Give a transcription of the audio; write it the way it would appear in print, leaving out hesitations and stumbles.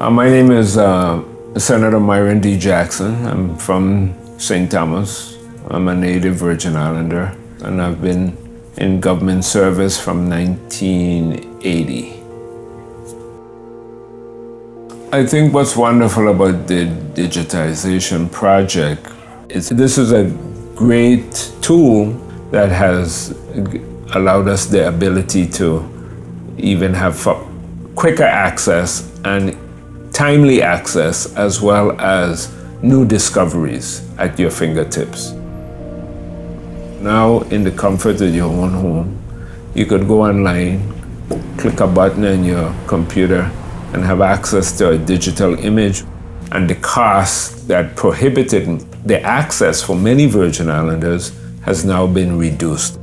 My name is Senator Myron D. Jackson. I'm from St. Thomas. I'm a native Virgin Islander, and I've been in government service from 1980. I think what's wonderful about the digitization project is this is a great tool that has allowed us the ability to even have quicker access and timely access, as well as new discoveries at your fingertips. Now, in the comfort of your own home, you could go online, click a button on your computer, and have access to a digital image. And the cost that prohibited the access for many Virgin Islanders has now been reduced.